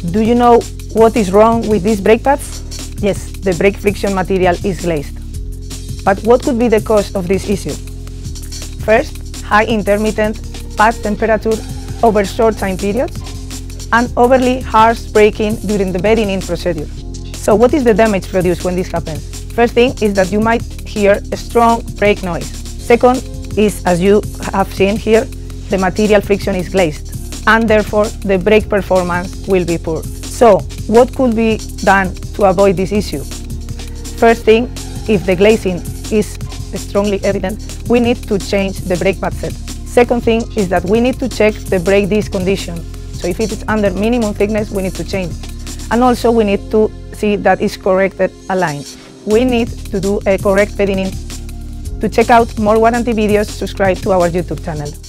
Do you know what is wrong with these brake pads? Yes, the brake friction material is glazed. But what could be the cause of this issue? First, high intermittent pad temperature over short time periods, and overly harsh braking during the bedding-in procedure. So what is the damage produced when this happens? First thing is that you might hear a strong brake noise. Second is, as you have seen here, the material friction is glazed, and therefore the brake performance will be poor. So what could be done to avoid this issue? First thing, if the glazing is strongly evident, we need to change the brake pad set. Second thing is that we need to check the brake disc condition. So if it is under minimum thickness, we need to change. And also we need to see that it's corrected aligned. We need to do a correct bedding-in. To check out more warranty videos, subscribe to our YouTube channel.